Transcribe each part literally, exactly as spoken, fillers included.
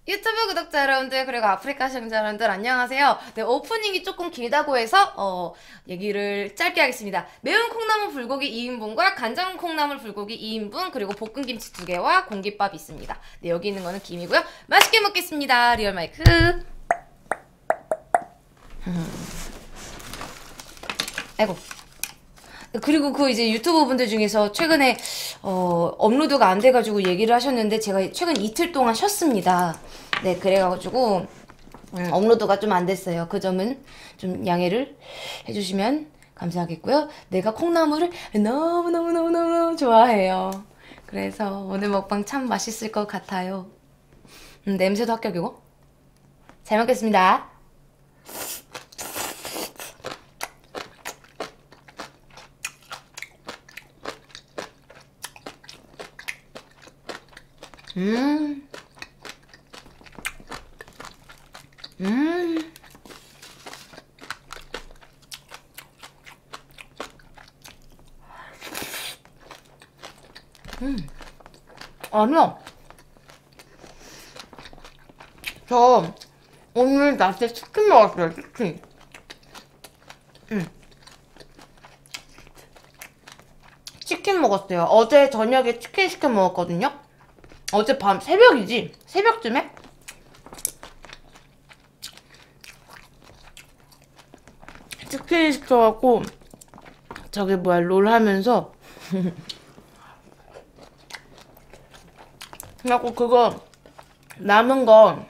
유튜브 구독자 여러분들 그리고 아프리카 시청자 여러분들 안녕하세요. 네, 오프닝이 조금 길다고 해서 어, 얘기를 짧게 하겠습니다. 매운 콩나물 불고기 이 인분과 간장 콩나물 불고기 이 인분 그리고 볶음김치 두 개와 공깃밥 있습니다. 네, 여기 있는 거는 김이고요. 맛있게 먹겠습니다. 리얼 마이크. 음. 아이고. 그리고 그 이제 유튜브 분들 중에서 최근에 어, 업로드가 안 돼가지고 얘기를 하셨는데 제가 최근 이틀 동안 쉬었습니다. 네, 그래가지고 음, 업로드가 좀 안 됐어요. 그 점은 좀 양해를 해주시면 감사하겠고요. 내가 콩나물을 너무너무너무너무 좋아해요. 그래서 오늘 먹방 참 맛있을 것 같아요. 음, 냄새도 합격이고. 잘 먹겠습니다. 음, 음, 음. 아니요. 저 오늘 낮에 치킨 먹었어요, 치킨. 음, 치킨 먹었어요. 어제 저녁에 치킨 시켜 먹었거든요. 어제 밤 새벽이지? 새벽쯤에? 치킨 시켜갖고 저기 뭐야 롤 하면서 그래갖고 그거 남은 거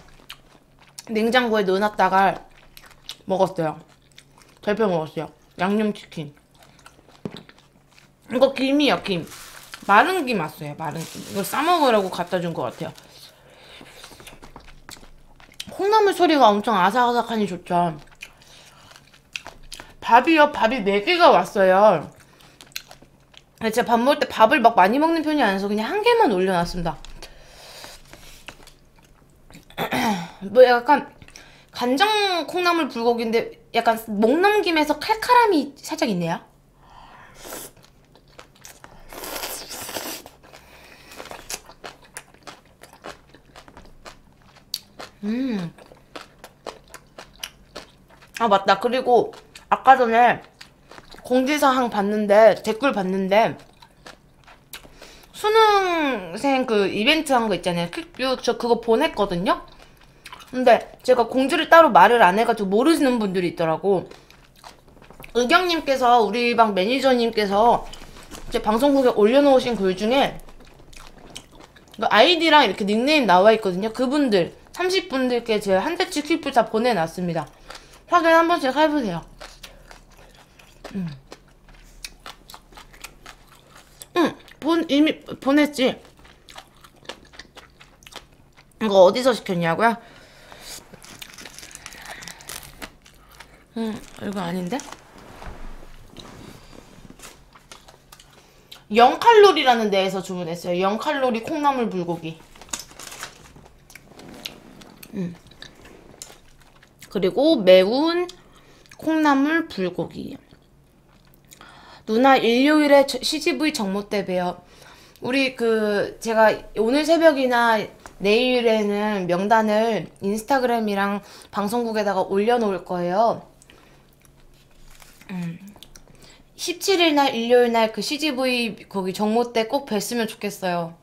냉장고에 넣어놨다가 먹었어요. 절편 먹었어요. 양념치킨. 이거 김이요, 김. 마른 김 왔어요, 마른 김. 이거 싸먹으라고 갖다 준 것 같아요. 콩나물 소리가 엄청 아삭아삭하니 좋죠. 밥이요, 밥이 네 개가 왔어요. 제가 밥 먹을 때 밥을 막 많이 먹는 편이 아니라서 그냥 한 개만 올려놨습니다. 뭐 약간 간장 콩나물 불고기인데 약간 목 넘김에서 칼칼함이 살짝 있네요. 음. 아, 맞다. 그리고 아까 전에 공지사항 봤는데, 댓글 봤는데, 수능생 그 이벤트 한 거 있잖아요. 퀵뷰. 저 그거 보냈거든요? 근데 제가 공지를 따로 말을 안 해가지고 모르시는 분들이 있더라고. 의경님께서, 우리 방 매니저님께서 제 방송국에 올려놓으신 글 중에 그 아이디랑 이렇게 닉네임 나와 있거든요. 그분들, 삼십 분들께 제가 한 대씩 퀵뷰 다 보내놨습니다. 확인 한 번씩 해보세요. 음. 응, 본, 이미 보냈지. 이거 어디서 시켰냐고요? 음, 이거 아닌데? 영 칼로리라는 데에서 주문했어요. 영 칼로리 콩나물 불고기. 음. 그리고 매운 콩나물 불고기. 누나 일요일에 씨지브이 정모 때 봬요. 우리 그 제가 오늘 새벽이나 내일에는 명단을 인스타그램이랑 방송국에다가 올려놓을 거예요. 음. 십칠 일 날 일요일 날 그 씨지브이 거기 정모 때 꼭 뵀으면 좋겠어요.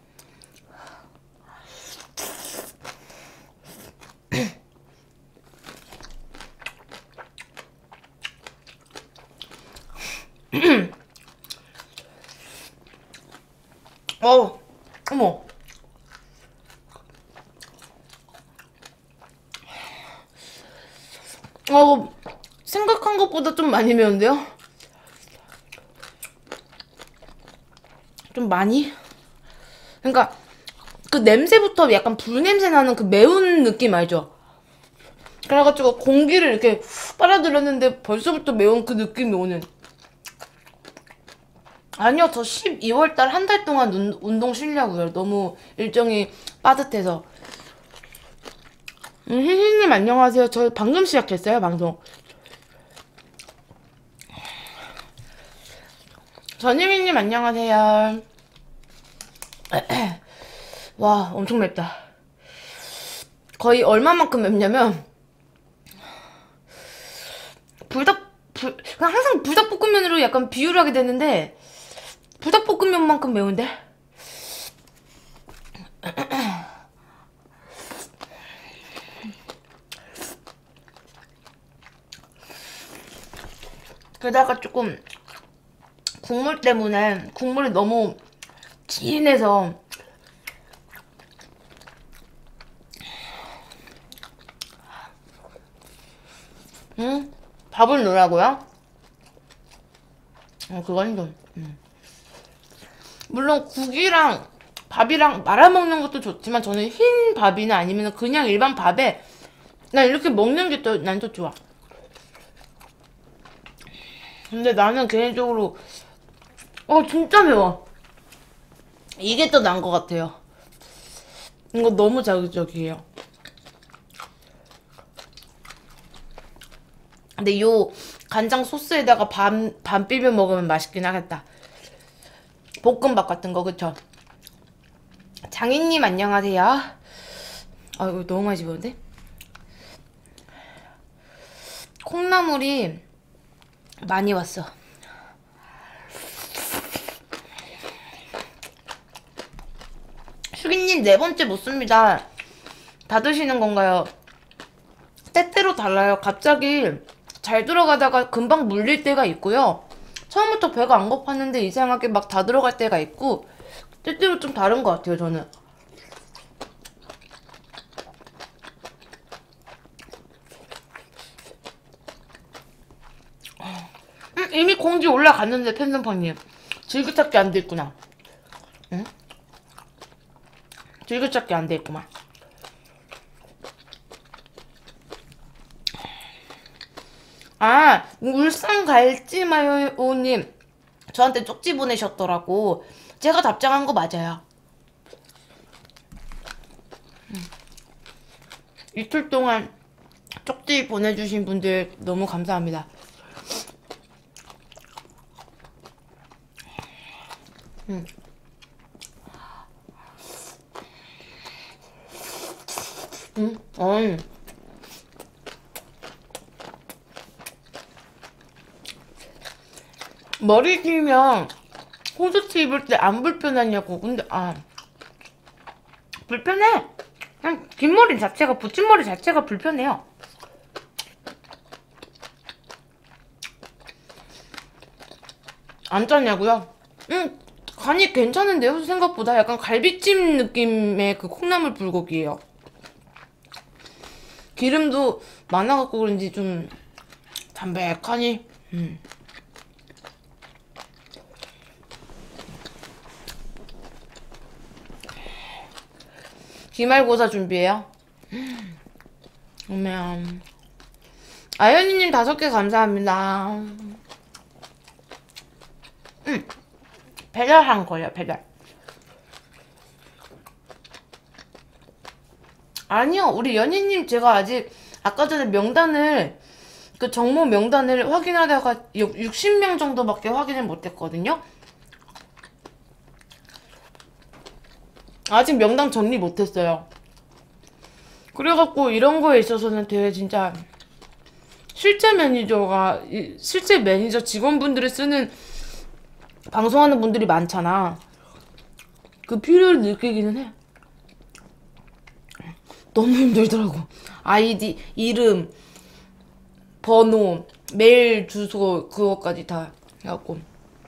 어, 어머. 어, 생각한 것보다 좀 많이 매운데요? 좀 많이? 그러니까 그 냄새부터 약간 불냄새 나는 그 매운 느낌 알죠? 그래가지고 공기를 이렇게 후 빨아들였는데 벌써부터 매운 그 느낌이 오는. 아니요, 저 십이월 달 한 달 동안 운, 운동 쉬려고요. 너무 일정이 빠듯해서. 음, 희희님 안녕하세요. 저 방금 시작했어요, 방송. 전유미님 안녕하세요. 와, 엄청 맵다. 거의 얼마만큼 맵냐면 불닭 불 그냥 항상 불닭볶음면으로 약간 비유를 하게 되는데 불닭볶음면만큼 매운데? 게다가 조금 국물 때문에 국물이 너무 진해서 응? 밥을 넣으라고요? 어, 그건 좀 음. 물론 국이랑 밥이랑 말아먹는 것도 좋지만 저는 흰 밥이나 아니면 그냥 일반 밥에 난 이렇게 먹는 게 또 난 더 좋아. 근데 나는 개인적으로 어 진짜 매워. 이게 더 나은 것 같아요. 이거 너무 자극적이에요. 근데 요 간장 소스에다가 반, 반 비벼 먹으면 맛있긴 하겠다. 볶음밥 같은 거 그쵸? 장인님 안녕하세요. 아 이거 너무 많이 집었는데? 콩나물이 많이 왔어. 슈기님 네 번째 묻습니다. 다 드시는 건가요? 때때로 달라요. 갑자기 잘 들어가다가 금방 물릴 때가 있고요. 처음부터 배가 안 고팠는데 이상하게 막 다 들어갈 때가 있고 때때로 좀 다른 것 같아요 저는. 음, 이미 공지 올라갔는데 팬덤팡님 즐겨찾기 안 돼 있구나. 응? 즐겨찾기 안 돼 있구만. 아 울산 갈지마요님 저한테 쪽지 보내셨더라고. 제가 답장한 거 맞아요. 음. 이틀 동안 쪽지 보내주신 분들 너무 감사합니다. 음. 음, 어. 머리 길면 후드티 입을 때 안 불편하냐고. 근데 아 불편해. 그냥 긴 머리 자체가 붙임머리 자체가 불편해요. 안 짜냐고요? 응 간이 괜찮은데요? 생각보다 약간 갈비찜 느낌의 그 콩나물 불고기예요. 기름도 많아갖고 그런지 좀 담백하니 음. 기말고사 준비해요? 그러면 아연이님 다섯 개 감사합니다. 음, 배달한 거예요, 배달. 아니요, 우리 연희님 제가 아직 아까 전에 명단을 그 정모 명단을 확인하다가 육십 명 정도밖에 확인을 못했거든요. 아직 명단 정리 못했어요. 그래갖고 이런 거에 있어서는 되게 진짜 실제 매니저가 실제 매니저 직원분들이 쓰는 방송하는 분들이 많잖아. 그 필요를 느끼기는 해. 너무 힘들더라고. 아이디, 이름, 번호, 메일 주소 그거까지 다 해갖고.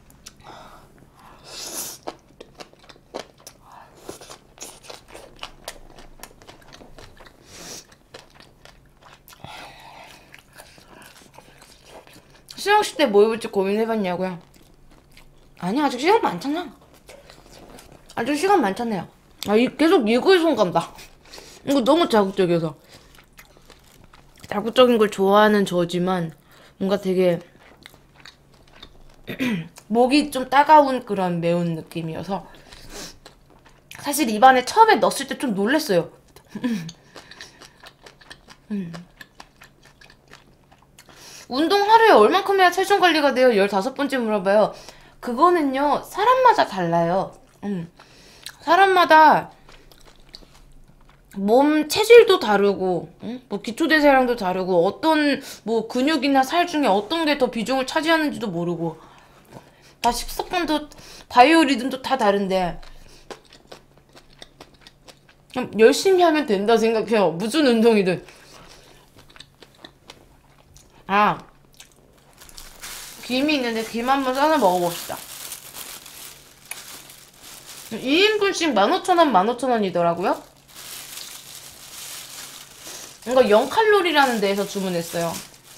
시상식 때 뭐 입을지 고민해봤냐고요? 아니 아직 시간 많잖아. 아직 시간 많잖아요. 아 이, 계속 이거에 손 간다. 이거 너무 자극적이어서. 자극적인 걸 좋아하는 저지만 뭔가 되게 목이 좀 따가운 그런 매운 느낌이어서 사실 입안에 처음에 넣었을 때 좀 놀랬어요. 음. 운동 하루에 얼만큼 해야 체중 관리가 돼요? 열다섯 번째 물어봐요. 그거는요 사람마다 달라요. 음. 사람마다 몸 체질도 다르고, 응? 뭐 기초대사량도 다르고, 어떤 뭐 근육이나 살 중에 어떤 게 더 비중을 차지하는지도 모르고, 다 식습관도 바이오 리듬도 다 다른데, 그냥 열심히 하면 된다 생각해요. 무슨 운동이든. 아, 김이 있는데 김 한번 싸서 먹어봅시다. 이 인분씩 만 오천 원, 만 오천 원이더라고요. 이거 영 칼로리라는 데에서 주문했어요.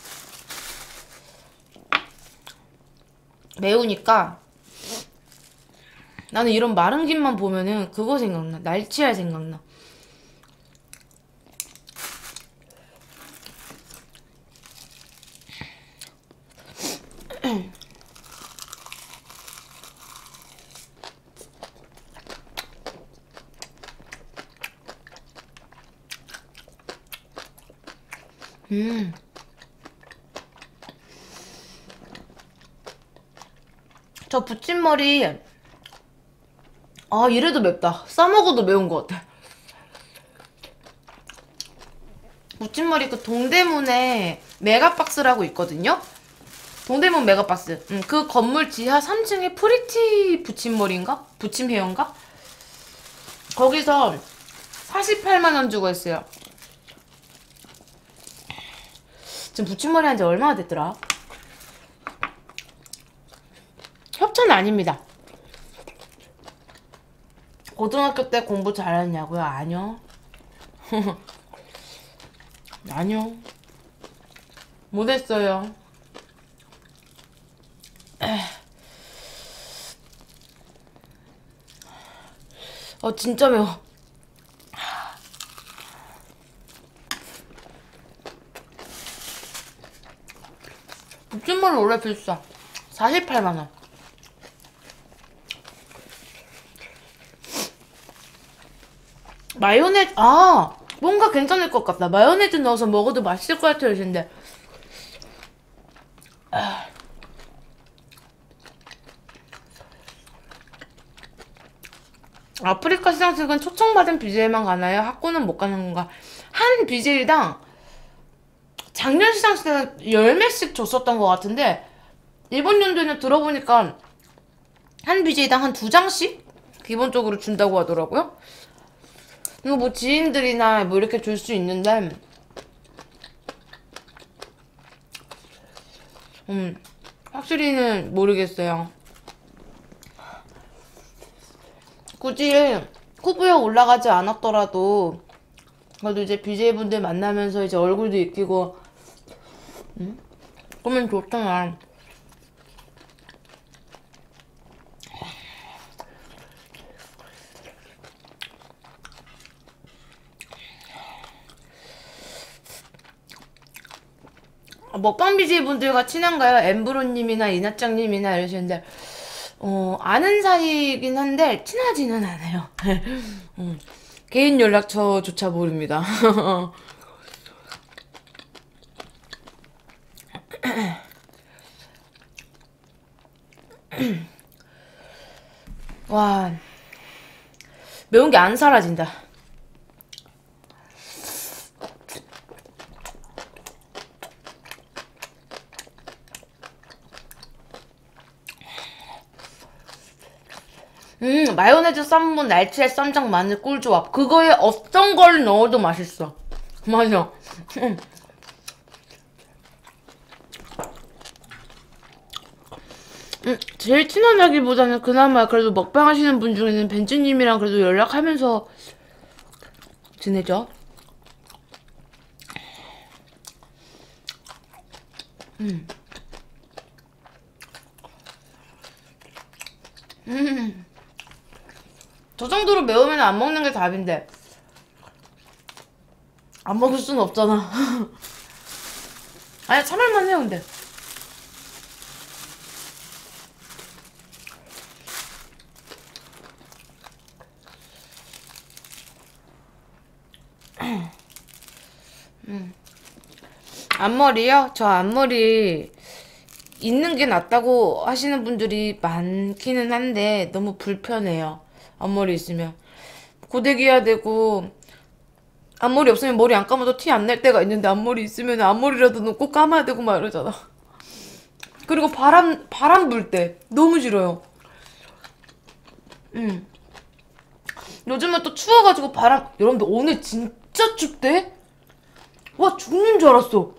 매우니까 나는 이런 마른 김만 보면은 그거 생각나. 날치알 생각나. 음. 저 부침머리, 아, 이래도 맵다. 싸먹어도 매운 것 같아. 부침머리 그 동대문에 메가박스라고 있거든요? 동대문 메가박스. 음, 그 건물 지하 삼 층에 프리티 부침머리인가? 부침헤어인가? 거기서 사십팔만 원 주고 했어요. 지금 부침머리 한 지 얼마나 됐더라? 협찬 아닙니다. 고등학교 때 공부 잘했냐고요? 아니요. 아니요. 못했어요. 어, 진짜 매워. 부침머리 원래 비싸. 사십팔만 원. 마요네즈, 아! 뭔가 괜찮을 것 같다. 마요네즈 넣어서 먹어도 맛있을 것 같아요, 근데. 아. 아프리카 시상식은 초청받은 비제이만 가나요? 학고는 못 가는 건가? 한 비제이당 작년 시상식 때는 열 매씩 줬었던 것 같은데, 이번 연도에는 들어보니까 한 비제이당 한 두 장씩 기본적으로 준다고 하더라고요. 이거 뭐 지인들이나 뭐 이렇게 줄 수 있는데, 음, 확실히는 모르겠어요. 굳이 후보에 올라가지 않았더라도, 그래도 이제 비제이분들 만나면서 이제 얼굴도 익히고, 음? 그러면 좋잖아. 먹방 비제이분들과 친한가요? 엠브로님이나 이나짱님이나 이러시는데, 어, 아는 사이긴 한데, 친하지는 않아요. 음, 개인 연락처조차 모릅니다. 와, 매운 게 안 사라진다. 음, 마요네즈 쌈무, 날치알, 쌈장, 마늘, 꿀조합. 그거에 어떤 걸 넣어도 맛있어. 맞아. 음. 음, 제일 친하다기보다는 그나마 그래도 먹방 하시는 분 중에는 벤츠님이랑 그래도 연락하면서 지내죠. 음. 음. 저 정도로 매우면 안 먹는 게 답인데. 안 먹을 수는 없잖아. 아니, 참을만 해요, 근데. 음. 앞머리요? 저 앞머리 있는 게 낫다고 하시는 분들이 많기는 한데 너무 불편해요. 앞머리 있으면 고데기 해야 되고 앞머리 없으면 머리 안 감아도 티 안 날 때가 있는데 앞머리 있으면 앞머리라도 꼭 감아야 되고 막 이러잖아. 그리고 바람 바람 불 때 너무 싫어요. 음. 요즘은 또 추워가지고 바람. 여러분들 오늘 진짜 춥대? 와 죽는 줄 알았어.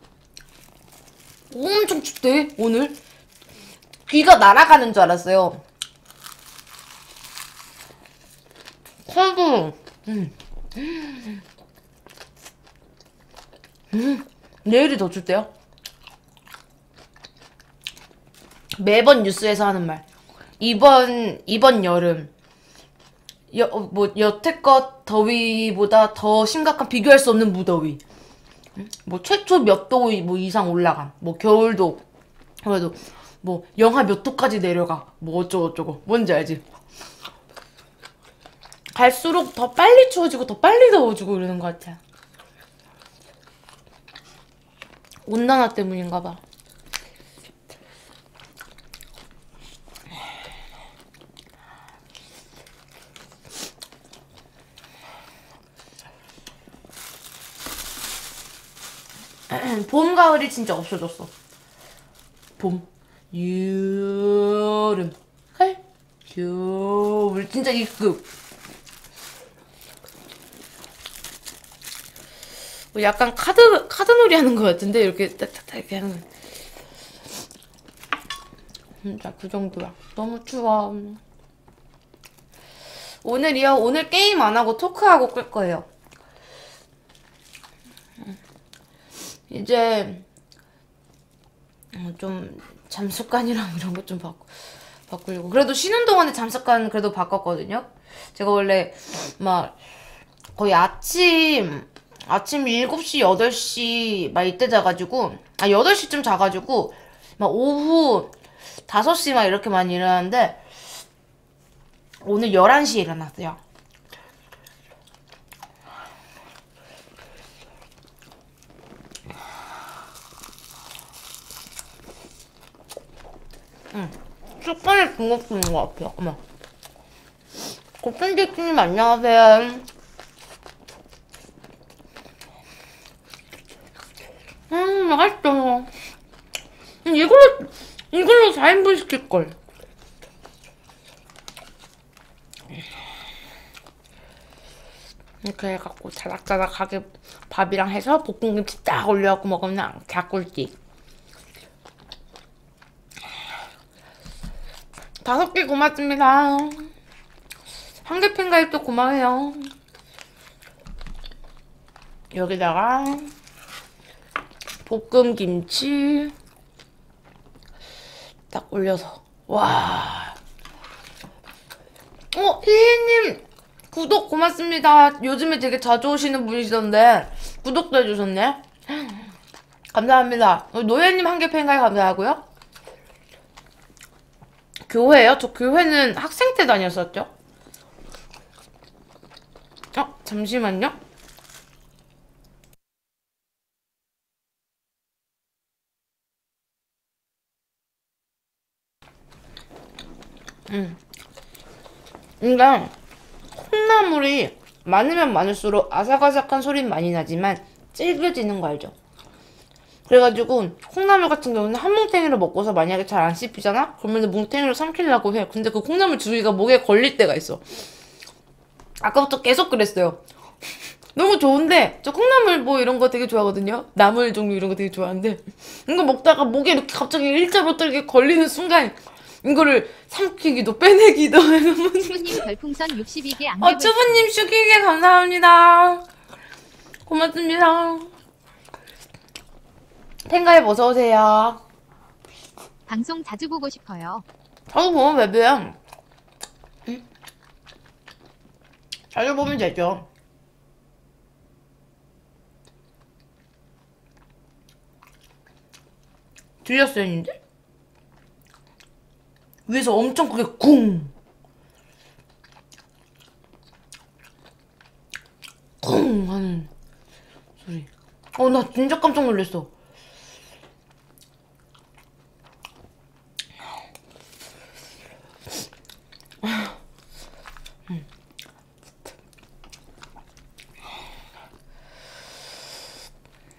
엄청 춥대 오늘. 귀가 날아가는 줄 알았어요. 코도 음. 음. 내일이 더 춥대요. 매번 뉴스에서 하는 말. 이번 이번 여름 여, 어, 뭐 여태껏 더위보다 더 심각한 비교할 수 없는 무더위. 뭐 최초 몇 도 뭐 이상 올라감. 뭐 겨울도 그래도 뭐 영하 몇 도까지 내려가. 뭐 어쩌고 어쩌고. 뭔지 알지? 갈수록 더 빨리 추워지고 더 빨리 더워지고 이러는 것 같아. 온난화 때문인가 봐. 봄, 가을이 진짜 없어졌어. 봄, 여름, 가을, 겨울. 진짜 이급. 뭐 약간 카드, 카드놀이 하는 것 같은데? 이렇게 딱딱딱 이렇게 하는 거. 진짜 그 정도야. 너무 추워. 오늘이요? 오늘 게임 안 하고 토크하고 끌 거예요. 이제 좀 잠습관이랑 이런 거 좀 바꾸, 바꾸려고. 그래도 쉬는 동안에 잠습관 그래도 바꿨거든요. 제가 원래 막 거의 아침 아침 일곱 시, 여덟 시 막 이때 자가지고, 아 여덟 시쯤 자가지고 막 오후 다섯 시 막 이렇게 많이 일어나는데 오늘 열한 시에 일어났어요. 응. 습관이 중독되는 것 같아요. 어머. 곱순대님 안녕하세요. 음, 맛있어. 음, 이걸로, 이걸로 사 인분 시킬걸. 이렇게 해갖고 자작자작하게 밥이랑 해서 볶음김치 딱 올려갖고 먹으면 개꿀띠. 다섯 개 고맙습니다. 한 개 팬가입도 고마워요. 여기다가 볶음김치 딱 올려서. 와. 어, 희희님 구독 고맙습니다. 요즘에 되게 자주 오시는 분이시던데 구독도 해주셨네. 감사합니다. 노예님 한 개 팬가입 감사하고요. 교회요? 저 교회는 학생 때 다녔었죠? 어? 잠시만요. 음. 그러니까 콩나물이 많으면 많을수록 아삭아삭한 소리는 많이 나지만 질겨지는 거 알죠? 그래가지고 콩나물 같은 경우는 한 뭉탱이로 먹고서 만약에 잘 안 씹히잖아? 그러면 뭉탱이로 삼키려고 해. 근데 그 콩나물 줄기가 목에 걸릴 때가 있어. 아까부터 계속 그랬어요. 너무 좋은데 저 콩나물 뭐 이런 거 되게 좋아하거든요. 나물 종류 이런 거 되게 좋아하는데 이거 먹다가 목에 이렇게 갑자기 일자로 이렇게 걸리는 순간 이거를 삼키기도 빼내기도 추부님 별풍선 육십이 개 안 어, 추부님 슈기게 감사합니다. 고맙습니다. 팬가입 어서오세요. 방송 자주 보고 싶어요. 자주 보면 왜돼요? 응? 자주 보면 되죠. 들렸어요, 님들? 위에서 엄청 크게 쿵! 쿵! 하는 소리. 어, 나 진짜 깜짝 놀랐어.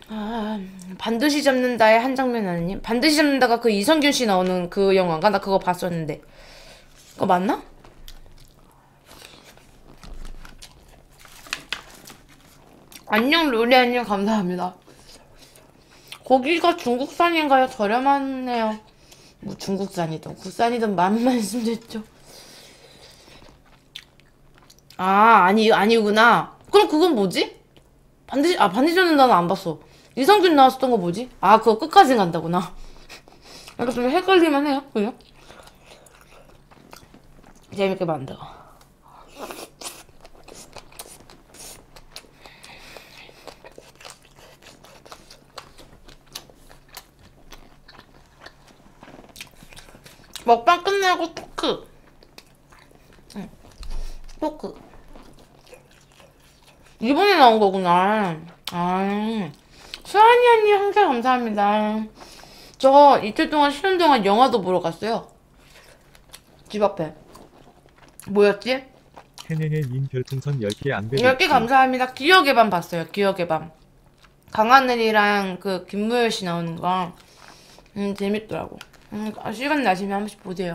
아, 반드시 잡는다의 한 장면 아니니? 반드시 잡는다가 그 이성균 씨 나오는 그 영화인가? 나 그거 봤었는데. 그거 맞나? 안녕 로리아님 감사합니다. 고기가 중국산인가요? 저렴하네요. 뭐 중국산이든 국산이든 마음만 있으면 됐죠. 아 아니 아니구나. 그럼 그건 뭐지? 반드시 아 반드시 잡는다는 안 봤어. 이성균 나왔었던 거 뭐지? 아 그거 끝까지 간다구나. 약간 좀 헷갈리만 해요. 그죠? 재밌게 만들어. 먹방 끝나고 토크. 응, 토크. 이번에 나온 거구나. 아, 수환이 언니 항상 감사합니다. 저 이틀 동안 쉬는 동안 영화도 보러 갔어요. 집 앞에. 뭐였지? 헤헤헤님 별풍선 열 개 안돼. 열 개 감사합니다. 기억의 밤 봤어요. 기억의 밤. 강하늘이랑 그 김무열 씨 나오는 거. 음, 재밌더라고. 음, 아, 시간 나시면 한 번씩 보세요.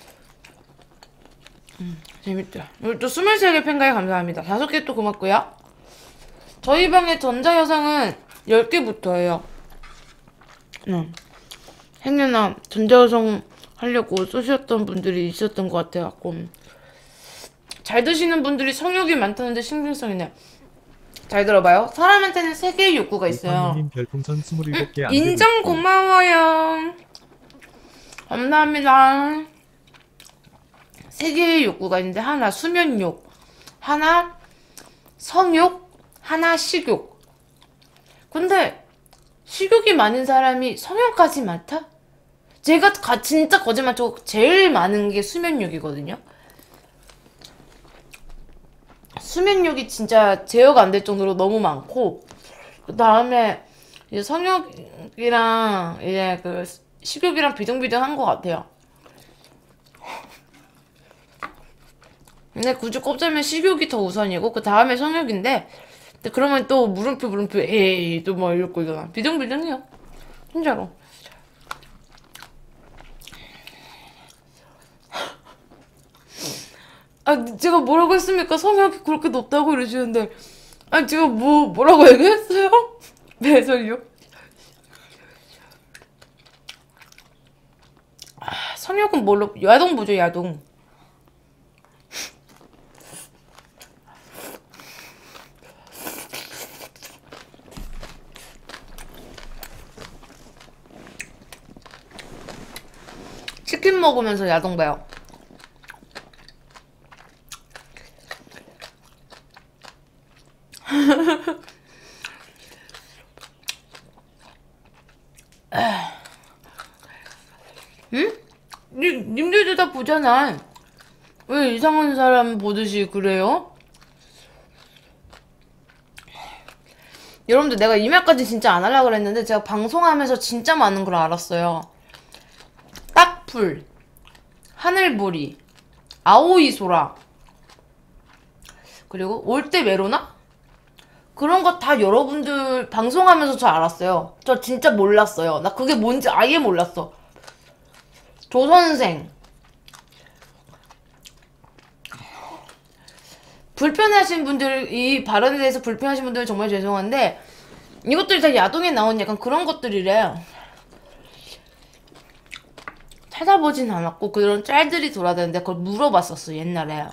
음, 재밌더라. 그리고 또 스물세 개 팬가에 감사합니다. 다섯 개 또 고맙고요. 저희 방에 전자여성은 열 개부터예요. 응. 행여나 전자여성 하려고 쏘셨던 분들이 있었던 것 같아갖고. 잘 드시는 분들이 성욕이 많다는데 신빙성이네. 잘 들어봐요. 사람한테는 세 개의 욕구가 있어요. 님 별풍선 스물일곱 개 응? 안돼. 인정 고마워요. 감사합니다. 세 개의 욕구가 있는데 하나 수면욕, 하나 성욕, 하나 식욕. 근데 식욕이 많은 사람이 성욕까지 많다? 제가 가, 진짜 거짓말 치고 제일 많은 게 수면욕이거든요. 수면욕이 진짜 제어가 안 될 정도로 너무 많고, 그 다음에 이제 성욕이랑 이제 그 식욕이랑 비등비등한 것 같아요. 근데 굳이 꼽자면 식욕이 더 우선이고 그 다음에 성욕인데, 근데 그러면 또 물음표 물음표 에이 또 막 이럴 거잖아. 비등비등해요. 진짜로. 아 제가 뭐라고 했습니까? 성욕이 그렇게 높다고 이러시는데, 아 제가 뭐 뭐라고 얘기했어요? 매설요? 아, 성욕은 뭘로? 야동 보죠 야동. 치킨 먹으면서 야동 봐요. 응? 니, 님들도 다 보잖아. 왜 이상한 사람 보듯이 그래요? 여러분들 내가 이 말까지 진짜 안 하려고 그랬는데 제가 방송하면서 진짜 많은 걸 알았어요. 딱풀, 하늘보리, 아오이소라, 그리고 올때 메로나? 그런 거 다 여러분들 방송하면서 저 알았어요. 저 진짜 몰랐어요. 나 그게 뭔지 아예 몰랐어. 조선생. 불편하신 분들, 이 발언에 대해서 불편하신 분들은 정말 죄송한데, 이것들이 다 야동에 나온 약간 그런 것들이래. 찾아보진 않았고, 그런 짤들이 돌아다니는데, 그걸 물어봤었어, 옛날에.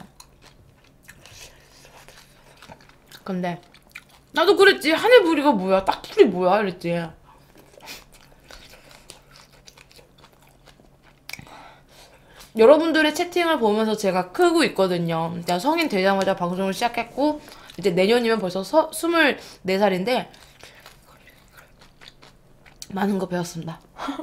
근데, 나도 그랬지. 하늘부리가 뭐야? 딱풀이 뭐야? 이랬지. 여러분들의 채팅을 보면서 제가 크고 있거든요. 제가 성인 되자마자 방송을 시작했고 이제 내년이면 벌써 서, 스물네 살인데 많은 거 배웠습니다.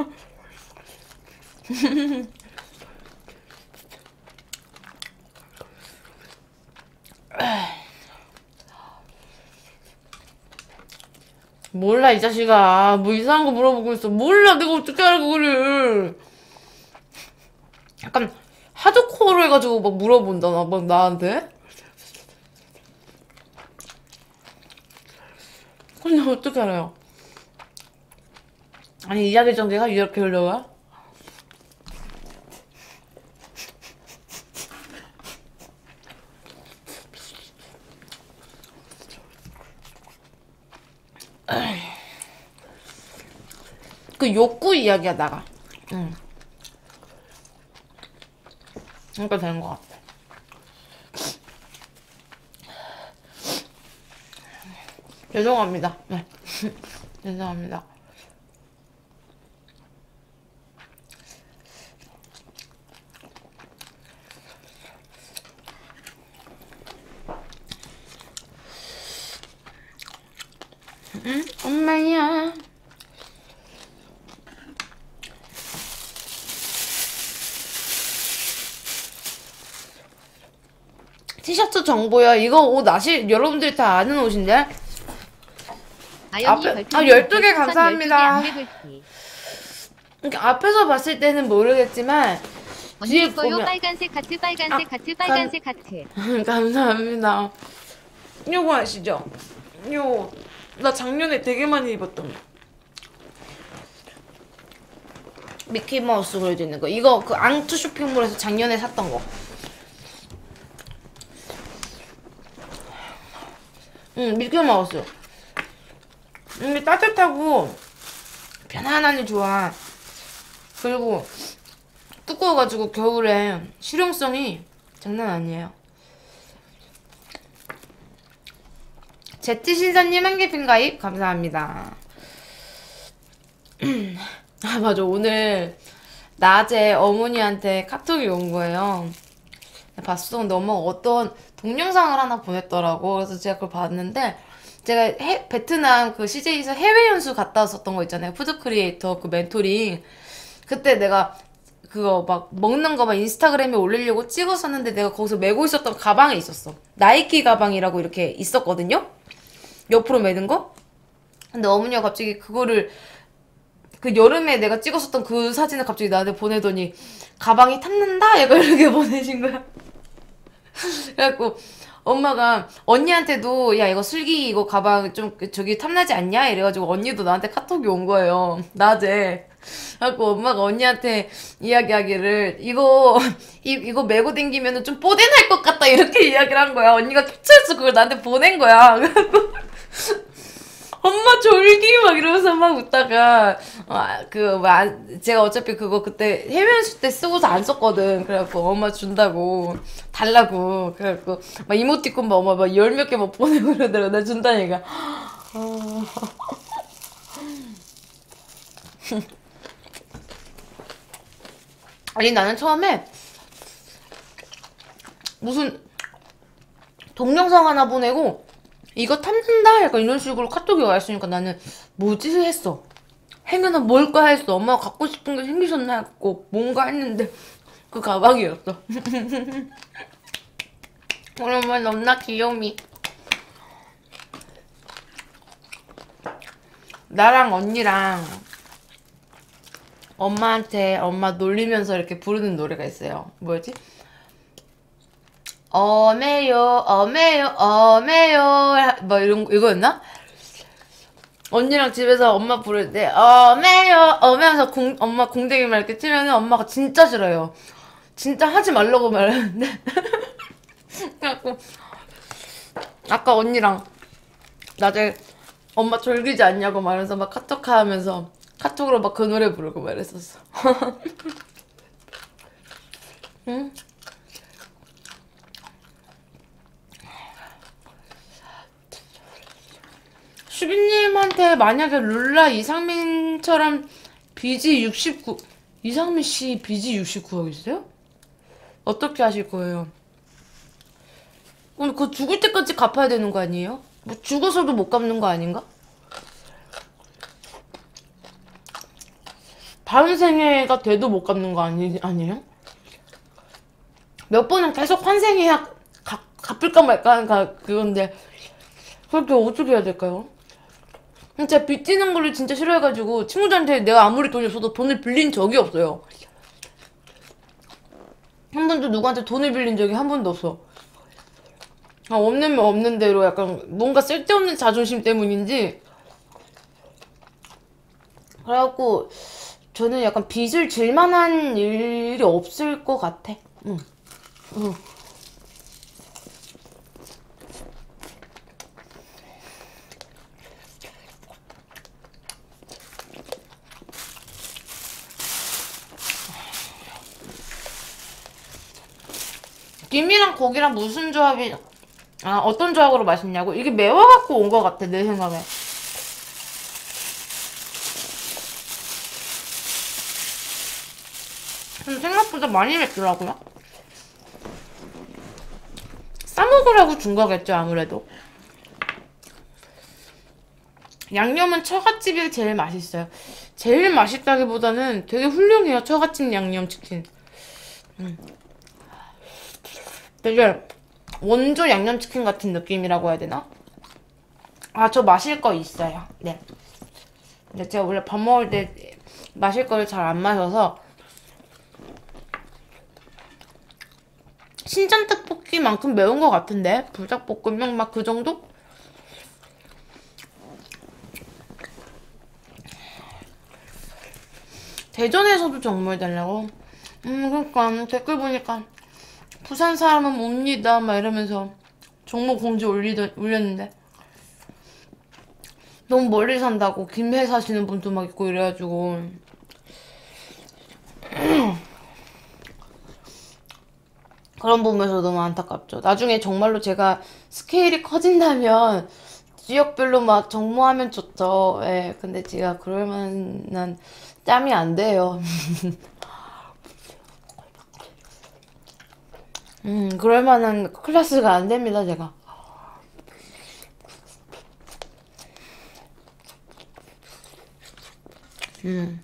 몰라 이 자식아. 뭐 이상한 거 물어보고 있어. 몰라 내가 어떻게 알아 그거를. 약간 하드코어로 해가지고 막 물어본다 나, 막 나한테. 근데 어떻게 알아요? 아니 이야기 전개가 이렇게 흘러가? 그 욕구 이야기야 나가. 응. 그러니까 되는 것 같아. 죄송합니다. 네. 죄송합니다. 응? 엄마야. 티셔츠 정보야. 이거 옷 아시, 여러분들이 다 아는 옷인데? 아영이 앞에- 별풍선 아, 열두 개 별풍선 감사합니다. 열두 개 안배불기. 그러니까 앞에서 봤을 때는 모르겠지만, 뒤에 언니 거요 보면. 빨간색 하트 빨간색 아, 하트 빨간색 하트. 감사합니다. 요거 아시죠? 요, 나 작년에 되게 많이 입었던 거. 미키마우스 그려져 있는 거. 이거 그 앙투 쇼핑몰에서 작년에 샀던 거. 응, 미키마우스. 이게 따뜻하고 편안하니 좋아. 그리고 두꺼워가지고 겨울에 실용성이 장난 아니에요. 제티 신사님 한개핀 가입 감사합니다. 아 맞아, 오늘 낮에 어머니한테 카톡이 온 거예요. 봤어. 근데 엄마가 어떤 동영상을 하나 보냈더라고. 그래서 제가 그걸 봤는데, 제가 해, 베트남 그 씨제이에서 해외 연수 갔다 왔었던 거 있잖아요. 푸드 크리에이터 그 멘토링. 그때 내가 그거 막 먹는 거 막 인스타그램에 올리려고 찍었었는데, 내가 거기서 메고 있었던 가방에 있었어. 나이키 가방이라고 이렇게 있었거든요. 옆으로 매는 거. 근데 어머니가 갑자기 그거를, 그 여름에 내가 찍었었던 그 사진을 갑자기 나한테 보내더니, 가방이 탐난다? 약간 이렇게 보내신 거야. 그래갖고 엄마가 언니한테도 야 이거 슬기 이거 가방 좀 저기 탐나지 않냐? 이래가지고 언니도 나한테 카톡이 온 거예요. 낮에. 그래갖고 엄마가 언니한테 이야기하기를 이거 이, 이거 메고 댕기면은 좀 뽀대날 것 같다 이렇게 이야기를 한 거야. 언니가 캡처해서 그걸 나한테 보낸 거야. 그래갖고 엄마 졸기 막 이러면서 막 웃다가 그뭐 제가 어차피 그거 그때 해외 연수 때 쓰고서 안 썼거든. 그래갖고 엄마 준다고 달라고 그래갖고 막 이모티콘 막 엄마 막 열 몇 개 막 보내고 그러더라고. 나 준다니까. 아니 나는 처음에 무슨 동영상 하나 보내고 이거 탐난다? 약간 이런 식으로 카톡이 와 있으니까 나는 뭐지? 했어. 행여나 뭘까 했어. 엄마가 갖고 싶은 게 생기셨나 했고 뭔가 했는데 그 가방이었어. 오랜만에 너무나 귀여움이. 나랑 언니랑 엄마한테 엄마 놀리면서 이렇게 부르는 노래가 있어요. 뭐였지? 어메요 어메요 어메요 뭐 이런 거 이거였나? 언니랑 집에서 엄마 부를 때 어메요 어메면서 공, 엄마 공댕이만 이렇게 치면은 엄마가 진짜 싫어요. 진짜 하지 말라고 말하는데 그래갖고 아까 언니랑 낮에 엄마 졸기지 않냐고 말해서 막 카톡 하면서 카톡으로 막 그 노래 부르고 말했었어. 응? 수빈님한테 만약에 룰라 이상민처럼 빚이 육십구 이상민 씨 빚이 육십구억 있어요? 어떻게 하실 거예요? 그럼 그거 죽을 때까지 갚아야 되는 거 아니에요? 뭐 죽어서도 못 갚는 거 아닌가? 다음 생애가 돼도 못 갚는 거 아니, 아니에요? 몇 번은 계속 환생해야 가, 갚을까 말까 하는 가, 그건데 그렇게 어떻게 해야 될까요? 진짜 빚지는 거를 진짜 싫어해가지고 친구들한테 내가 아무리 돈이 없어도 돈을 빌린 적이 없어요. 한 번도 누구한테 돈을 빌린 적이 한 번도 없어. 아, 없는 면 없는 대로 약간 뭔가 쓸데없는 자존심 때문인지 그래갖고 저는 약간 빚을 질 만한 일이 없을 것 같아. 응. 응. 김이랑 고기랑 무슨 조합이, 아, 어떤 조합으로 맛있냐고? 이게 매워갖고 온 것 같아, 내 생각에. 근데 생각보다 많이 맵더라고요. 싸먹으라고 준 거겠죠, 아무래도. 양념은 처갓집이 제일 맛있어요. 제일 맛있다기보다는 되게 훌륭해요, 처갓집 양념치킨. 음. 되게 원조 양념치킨 같은 느낌이라고 해야 되나? 아, 저 마실 거 있어요. 네. 근데 제가 원래 밥 먹을 때 마실 거를 잘 안 마셔서 신전 떡볶이만큼 매운 것 같은데? 불닭볶음면 막 그 정도? 대전에서도 정모해 달라고? 음, 그러니까 댓글 보니까 부산 사람은 옵니다 막 이러면서 정모 공지 올리더, 올렸는데 너무 멀리 산다고 김해 사시는 분도 막 있고 이래가지고 그런 부분에서 너무 안타깝죠. 나중에 정말로 제가 스케일이 커진다면 지역별로 막 정모하면 좋죠. 예, 근데 제가 그럴 만한 짬이 안 돼요. 음, 그럴 만한 클래스가 안 됩니다, 제가. 음.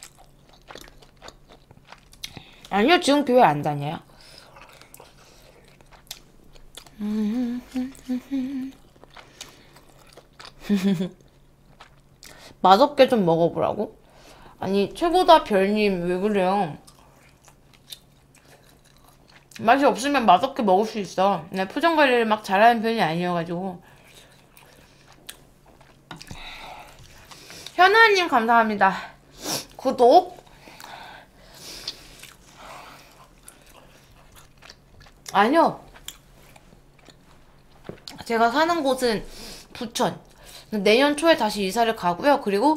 아니요, 지금 교회 안 다녀요. 맛없게 좀 먹어보라고? 아니, 최고다 별님, 왜 그래요? 맛이 없으면 맛없게 먹을 수 있어. 내 표정 관리를 막 잘하는 편이 아니어가지고. 현아님 감사합니다. 구독. 아니요. 제가 사는 곳은 부천. 내년 초에 다시 이사를 가고요. 그리고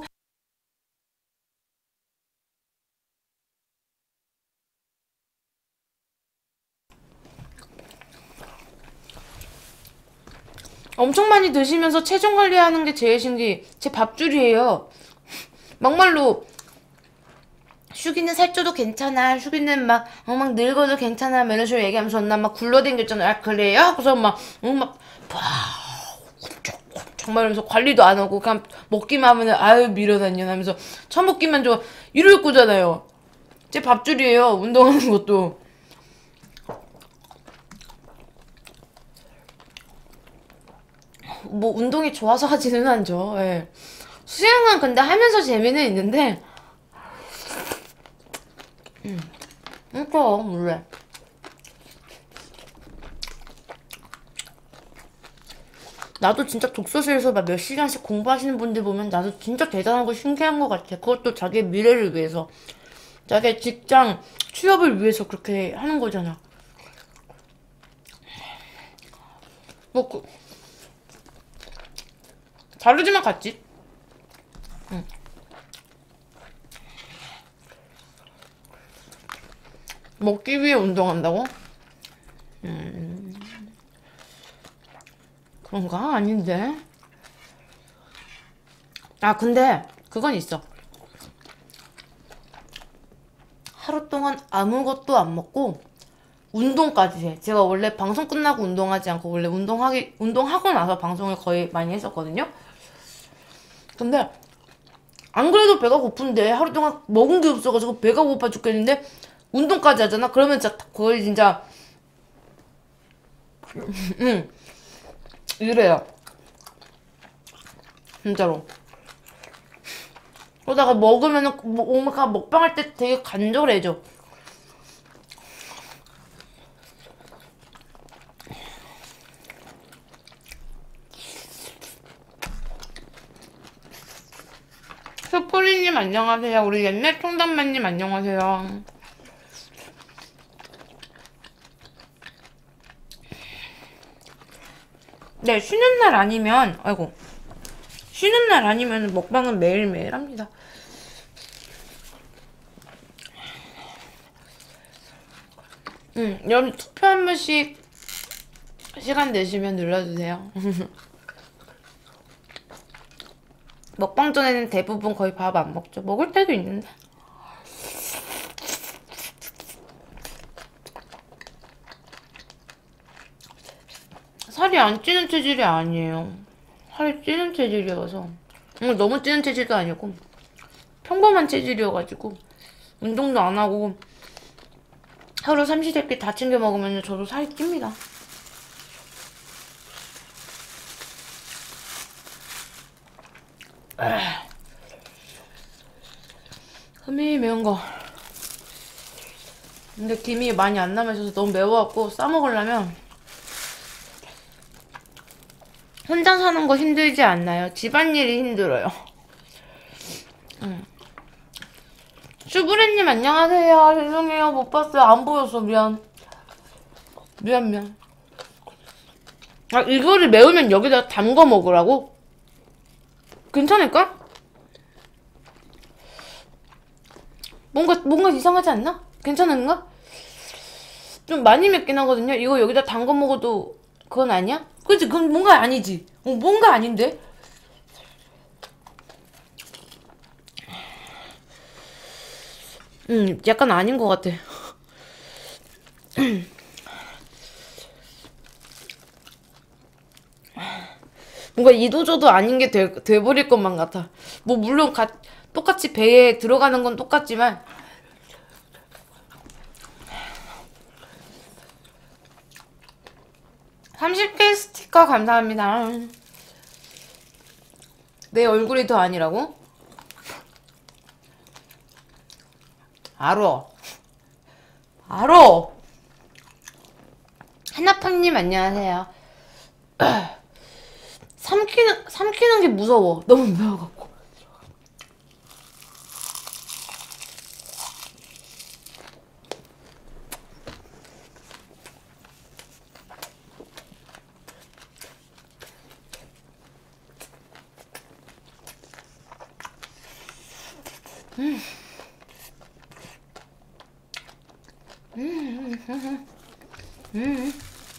엄청 많이 드시면서 체중 관리하는 게 제일 신기. 제 밥줄이에요. 막말로 슈기는 살쪄도 괜찮아. 슈기는 막, 어, 막 늙어도 괜찮아. 막 이런 식으로 얘기하면서 나 막 굴러댕겼잖아요. 아, 그래요? 그래서 막, 어, 막, 정말 이러면서 관리도 안 하고 그냥 먹기만 하면은 아유 밀어다녀 하면서 처먹기만 좋아 이럴 거잖아요. 제 밥줄이에요. 운동하는 것도. 뭐 운동이 좋아서 하지는 않죠. 예. 수영은 근데 하면서 재미는 있는데 음. 그러니까 원래 나도 진짜 독서실에서 막 몇 시간씩 공부하시는 분들 보면 나도 진짜 대단하고 신기한 것 같아. 그것도 자기의 미래를 위해서, 자기의 직장 취업을 위해서 그렇게 하는 거잖아. 뭐 그, 다르지만 같지. 응. 먹기 위해 운동한다고? 음, 그런가? 아닌데. 아, 근데 그건 있어. 하루 동안 아무것도 안 먹고 운동까지 해. 제가 원래 방송 끝나고 운동하지 않고 원래 운동하기 운동하고 나서 방송을 거의 많이 했었거든요. 근데 안 그래도 배가 고픈데 하루 동안 먹은 게 없어가지고 배가 고파 죽겠는데 운동까지 하잖아. 그러면 진짜 거의 진짜 응 이래요. 진짜로. 그러다가 먹으면은 뭔가 먹방할 때 되게 간절해져. 슈프리님 슈리님 안녕하세요. 우리 옛날 총담맨님 안녕하세요. 네, 쉬는 날 아니면, 아이고. 쉬는 날 아니면 먹방은 매일매일 합니다. 응, 여러분 투표 한 번씩 시간 되시면 눌러주세요. 먹방 전에는 대부분 거의 밥 안 먹죠. 먹을 때도 있는데. 살이 안 찌는 체질이 아니에요. 살이 찌는 체질이어서. 음, 너무 찌는 체질도 아니고 평범한 체질이어가지고 운동도 안 하고 하루 삼시세끼 다 챙겨 먹으면 저도 살이 찝니다. 흠이 매운 거. 근데 김이 많이 안 남아있어서 너무 매워갖고 싸먹으려면 혼자 사는 거 힘들지 않나요? 집안일이 힘들어요. 응. 슈브레님 안녕하세요. 죄송해요. 못 봤어요. 안 보였어. 미안. 미안 미안. 아, 이거를 매우면 여기다 담궈 먹으라고? 괜찮을까? 뭔가 뭔가 이상하지 않나? 괜찮은가? 좀 많이 맵긴 하거든요. 이거 여기다 담궈 먹어도 그건 아니야? 그치? 그건 뭔가 아니지. 어, 뭔가 아닌데? 음, 약간 아닌 것 같아. 뭔가 이도저도 아닌 게 돼, 돼버릴 것만 같아. 뭐, 물론, 가, 똑같이 배에 들어가는 건 똑같지만, 삼십 개 스티커 감사합니다. 내 얼굴이 더 아니라고? 알어. 알어. 하나팡님 안녕하세요. 삼키는, 삼키는 게 무서워. 너무 매워갖고. 음. 음, 음, 음.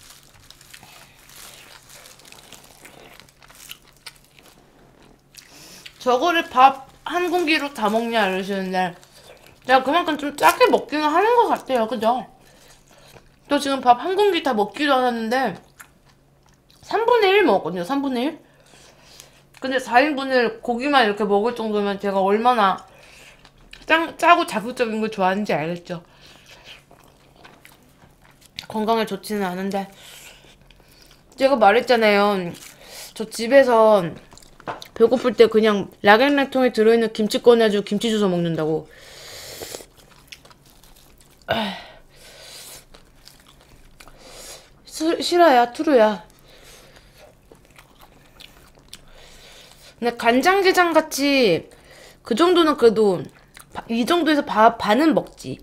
저거를 밥 한 공기로 다 먹냐 이러시는데 제가 그만큼 좀 작게 먹기는 하는 것 같아요. 그죠? 저 지금 밥 한 공기 다 먹기도 하는데 삼분의 일 먹었거든요. 삼분의 일? 근데 사 인분을 고기만 이렇게 먹을 정도면 제가 얼마나 짜, 짜고 자극적인 걸 좋아하는지 알겠죠? 건강에 좋지는 않은데 제가 말했잖아요. 저 집에서 배고플 때 그냥 락앤락통에 들어있는 김치 꺼내가지고 김치 주워 먹는다고. 수, 실화야 투루야. 근데 간장게장 같이 그 정도는 그래도 이 정도에서 밥 반은 먹지.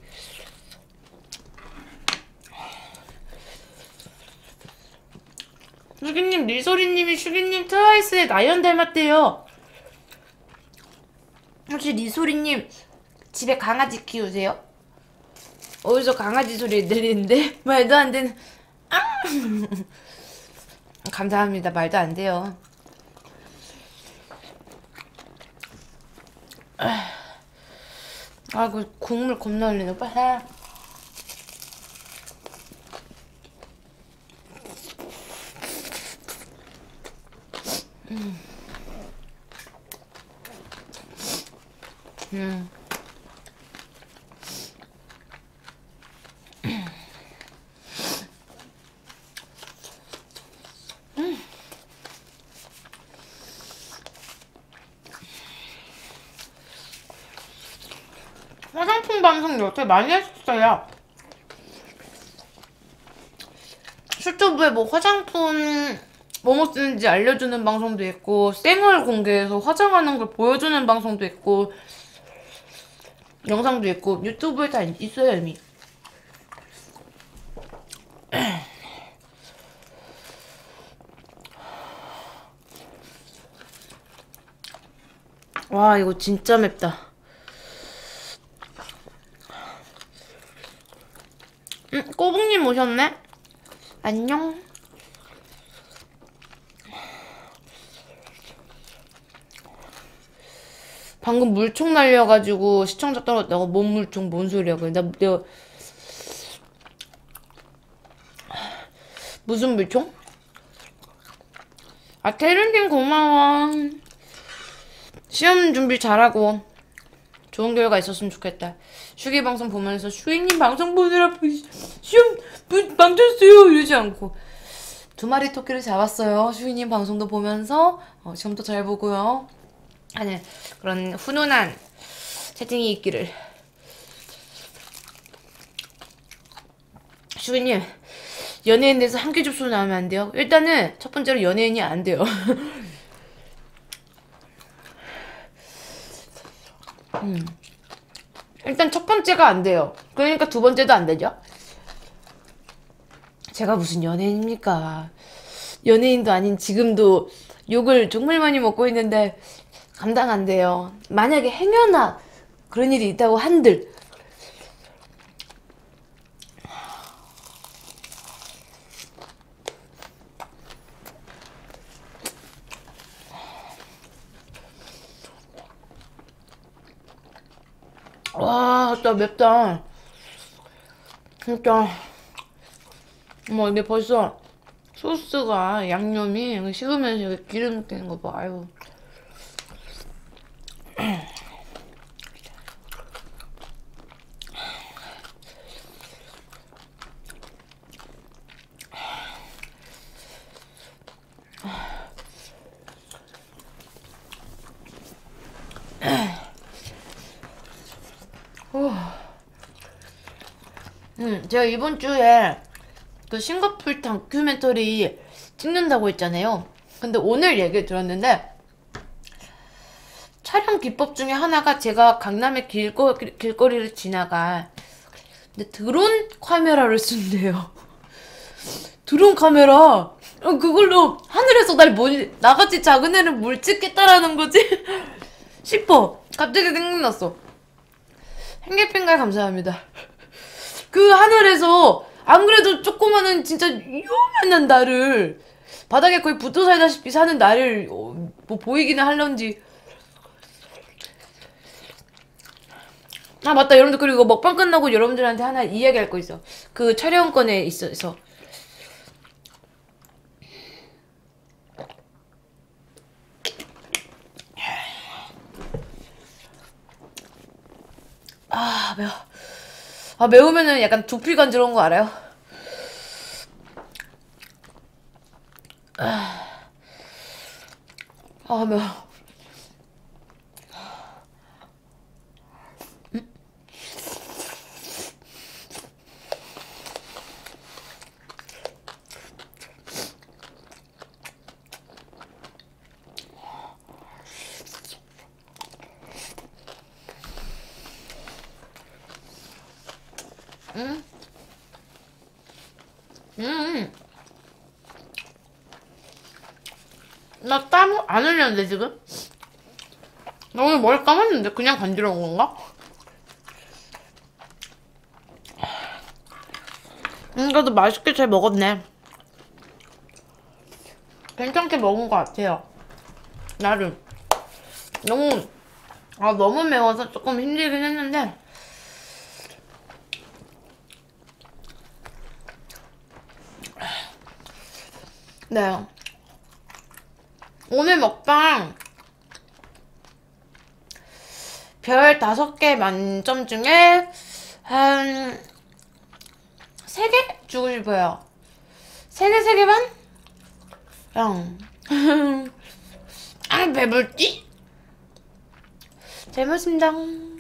슈기님, 리소리님이 슈기님 트와이스의 나연 닮았대요. 혹시 리소리님 집에 강아지 키우세요? 어디서 강아지 소리 들리는데? 말도 안 되는. 아! 감사합니다. 말도 안 돼요. 아이고 국물 겁나 흘리네. 빨리 해. 음. 음. 음. 화장품 방송 요새 많이 했었어요. 유튜브에 뭐 화장품 뭐뭐 쓰는지 알려주는 방송도 있고 생얼 공개해서 화장하는 걸 보여주는 방송도 있고 영상도 있고 유튜브에 다 있어요 이미. 와 이거 진짜 맵다. 응, 꼬북님 오셨네? 안녕. 방금 물총 날려가지고 시청자 떨어졌다고. 뭔 물총 뭔 소리야. 그래. 나 내가 무슨 물총? 아 테른님 고마워. 시험 준비 잘하고 좋은 결과 있었으면 좋겠다. 슈기 방송 보면서 슈기님 방송 보느라 시험 망쳤어요 이러지 않고 두 마리 토끼를 잡았어요. 슈기님 방송도 보면서 어, 시험도 잘 보고요 하는 그런 훈훈한 채팅이 있기를. 슈기님 연예인 돼서 한 개 접수 나오면 안 돼요? 일단은 첫 번째로 연예인이 안 돼요. 음. 일단 첫 번째가 안 돼요. 그러니까 두 번째도 안 되죠? 제가 무슨 연예인입니까? 연예인도 아닌 지금도 욕을 정말 많이 먹고 있는데 감당 안 돼요. 만약에 행여나 그런 일이 있다고 한들 와, 진짜 맵다. 진짜. 어머, 근데 벌써 소스가 양념이 식으면서 여기 기름 느끼는 거 봐. 아유. 음, 제가 이번 주에 그 싱가포르 다큐멘터리 찍는다고 했잖아요. 근데 오늘 얘기 들었는데 촬영 기법 중에 하나가 제가 강남의 길거, 길거리를 지나가 근데 드론 카메라를 쓴대요. 드론 카메라 어, 그걸로 하늘에서 날 뭐, 나같이 작은 애를 뭘 찍겠다라는 거지? 싶어. 갑자기 생각났어. 행개핑갈 감사합니다. 그 하늘에서 안 그래도 조그마한 진짜 요만한 나를 바닥에 거의 붙어 살다시피 사는 나를 어, 뭐 보이기는 할런지. 아 맞다 여러분들, 그리고 먹방 끝나고 여러분들한테 하나 이야기할 거 있어. 그 촬영권에 있어서 아 매워. 아 매우면은 약간 두피 간지러운 거 알아요? 아, 아 매워. 응? 응. 나 땀 안 흘렸는데 지금? 나 오늘 머리 감았는데 그냥 간지러운 건가? 음, 그래도 맛있게 잘 먹었네. 괜찮게 먹은 것 같아요. 나름. 너무 아 너무 매워서 조금 힘들긴 했는데 네. 오늘 먹방 별 다섯 개 만점 중에 한 세 개 주고 싶어요. 세 개, 세 개 반? 영. 아, 배불지? 잘 먹었습니다.